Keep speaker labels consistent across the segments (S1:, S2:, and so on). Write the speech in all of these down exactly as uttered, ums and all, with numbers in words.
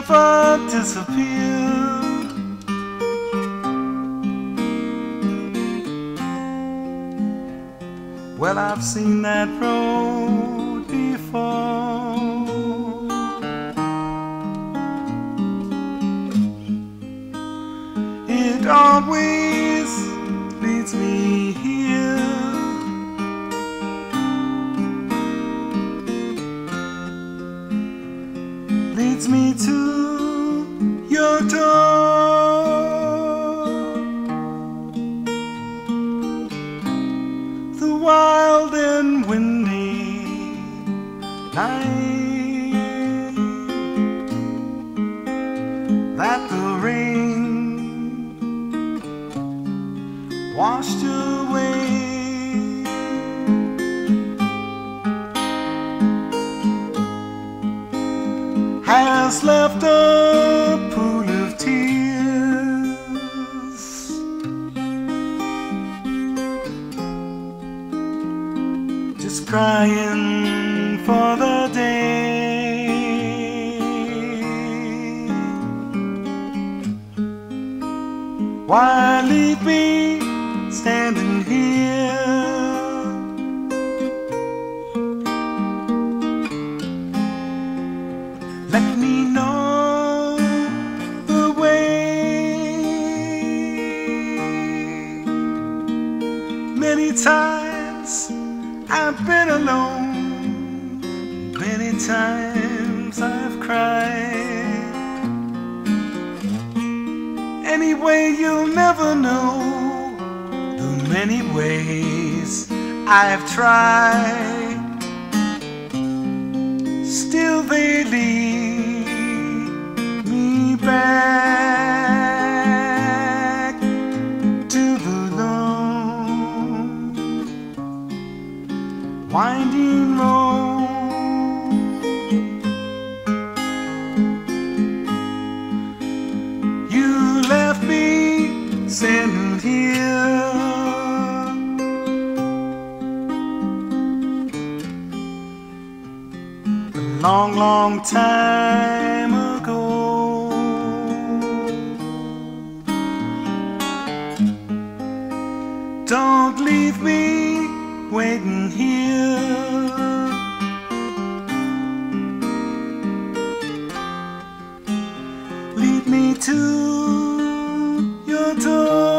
S1: never disappear. Well, I've seen that road before. It always leads me here. Leads me to your door. The wild and windy night that the rain washed away has left a pool of tears, just crying for the day. Why leave me standing here? Let me know the way. Many times I've been alone, many times I've cried. Anyway, you'll never know the many ways I've tried. Still they lead me back to the long winding road. You left me standing here, a long, long time ago. Don't leave me waiting here. Lead me to your door.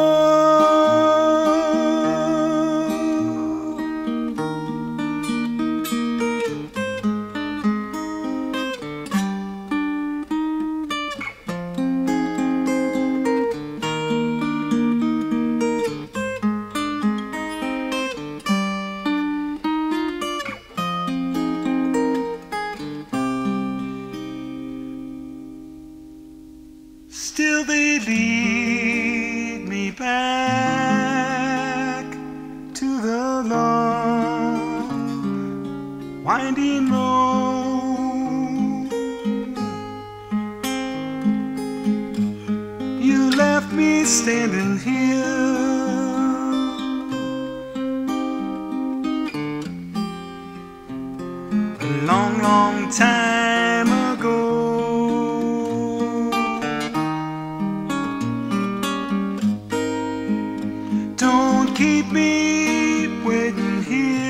S1: Still they lead me back to the long winding road. You left me standing here, a long, long time ago. Don't keep me waiting here.